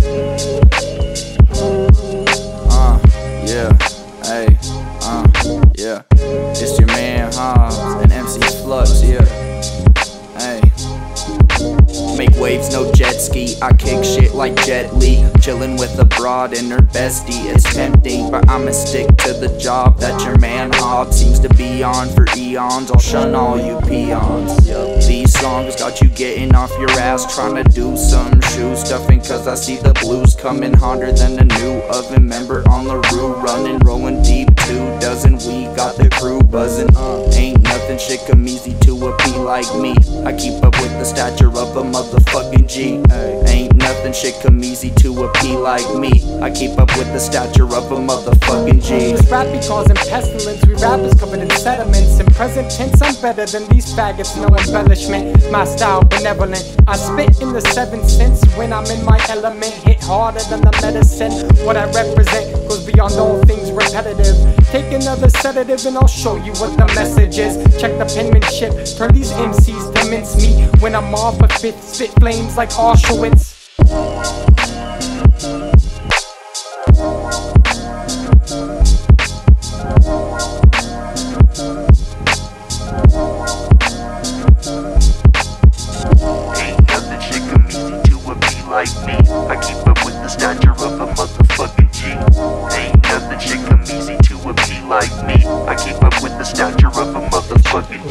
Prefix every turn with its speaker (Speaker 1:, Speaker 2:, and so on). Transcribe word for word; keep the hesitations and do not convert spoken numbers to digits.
Speaker 1: Uh, yeah, hey, uh, yeah. It's your man Hobs and M C Flux, yeah. Hey. Make waves, no jet ski. I kick shit like Jet Li. Chillin' with a broad and her bestie. It's tempting, but I'ma stick to the job that your man Hobs seems to be on for eons. I'll shun all you peons. These songs got you getting off your ass, trying to do some shoe stuffing, cause I see the blues coming hotter than a new oven. Member on the roof, running, rolling deep, two dozen. We got the crew buzzing. Uh, ain't nothing shit come easy to a P like me. I keep up with the stature of a motherfucking G. Ay, ain't nothing shit come easy to a P like me. I keep up with the stature of a motherfucking G.
Speaker 2: This rap be causing pestilence. We rappers covered in sediments. In present tense, I'm better than these faggots. No embellishment. My style benevolent. I spit in the seventh sense when I'm in my element. Hit harder than the medicine. What I represent goes beyond all things repetitive. Take another sedative and I'll show you what the message is. Check the penmanship. Turn these M Cs to mince meat. When I'm off a fifth, spit flames like Auschwitz.
Speaker 3: Ain't nothing shit come easy to a P like me. I keep up with the stature of a motherfucking G. Ain't nothing shit come easy to a P like me. I keep up with the stature of a motherfucking